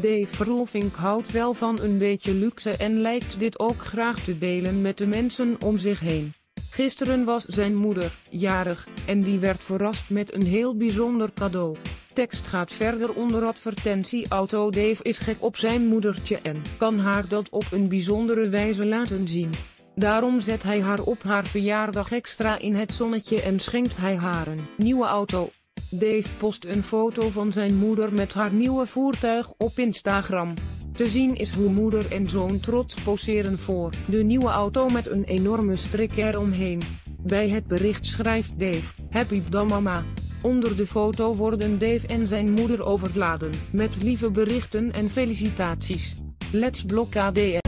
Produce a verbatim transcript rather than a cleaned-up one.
Dave Roelvink houdt wel van een beetje luxe en lijkt dit ook graag te delen met de mensen om zich heen. Gisteren was zijn moeder jarig, en die werd verrast met een heel bijzonder cadeau. Tekst gaat verder onder advertentie: Auto Dave is gek op zijn moedertje en kan haar dat op een bijzondere wijze laten zien. Daarom zet hij haar op haar verjaardag extra in het zonnetje en schenkt hij haar een nieuwe auto. Dave post een foto van zijn moeder met haar nieuwe voertuig op Instagram. Te zien is hoe moeder en zoon trots poseren voor de nieuwe auto met een enorme strik eromheen. Bij het bericht schrijft Dave: Happy birthday mama. Onder de foto worden Dave en zijn moeder overladen met lieve berichten en felicitaties. Let's blokkade.